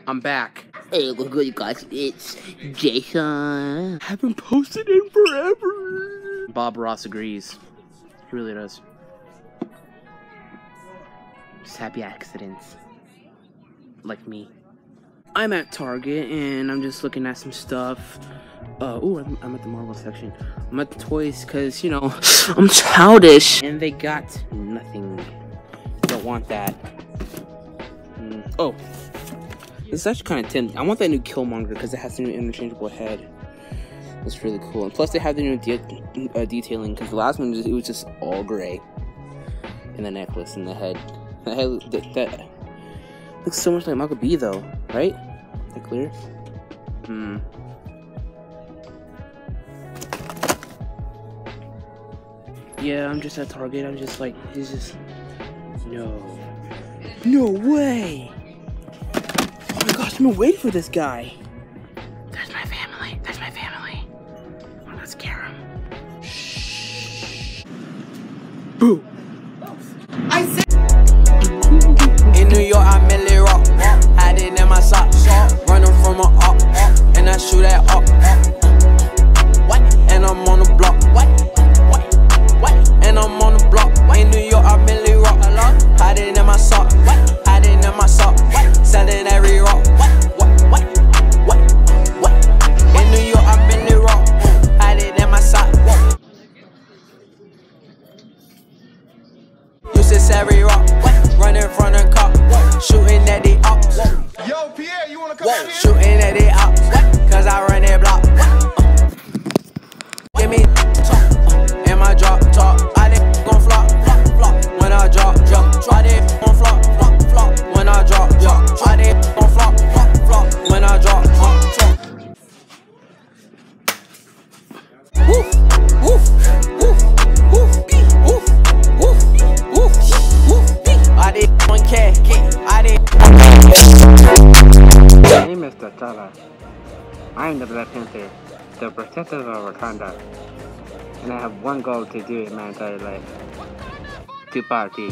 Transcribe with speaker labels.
Speaker 1: I'm back.
Speaker 2: Hey, what's good, guys? It's Jason.
Speaker 1: Haven't posted in forever. Bob Ross agrees. He really does. Just happy accidents. Like me. I'm at Target and I'm just looking at some stuff. Ooh, I'm at the Marvel section. I'm at the toys because, you know, I'm childish. And they got nothing. Don't want that. Oh. This is actually kind of tempting. I want that new Killmonger because it has the new interchangeable head. It's really cool. And plus they have the new detailing because the last one, it was just all gray. And the necklace and the head. The head that looks so much like Michael B though, right? Is that clear? Yeah, I'm just at Target. I'm just like, he's just... No way! Oh my gosh, I've been waiting for this guy. There's my family. There's my family. I'm gonna scare him. Shh. Boo.
Speaker 3: I said in New York, I merely rock. Hiding in my socks. Running from a up. And I shoot at up. And I'm on the block. And I'm on the block. In New York, I merely rock. Hiding in my sock. Hiding in my sock. Selling every rock. In New York, I merely rock. Hiding in my sock. Used to every rock. Running from the cop. Shooting at the ops.
Speaker 4: Yo, Pierre, you wanna come out here?
Speaker 3: Shooting at the ops. Cause I run that block. Give me in my drop top. I didn't gon' flop. When I drop. I didn't gon' flop. When I drop. I didn't gon' flop. When I drop. Woof, woof, woof, woof, woof, woof, woof, woof. I didn't want cash. I didn't.
Speaker 5: My name is T'Challa. I am the Black Panther, the protector of Wakanda, and I have one goal to do in my entire life: to party.